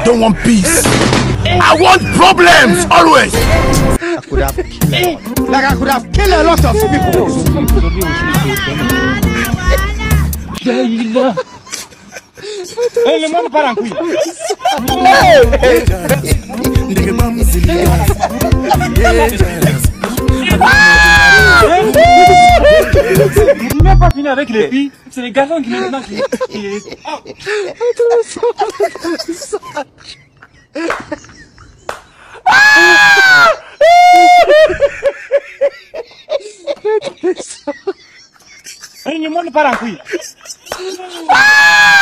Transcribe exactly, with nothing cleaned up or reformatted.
I don't want peace. I want problems always. I could have killed, like I could have killed a lot of people. Hey, le monde part en couille. Il n'a pas fini avec les filles, c'est les garçons qui maintenant qui... Hey, le monde part en couille.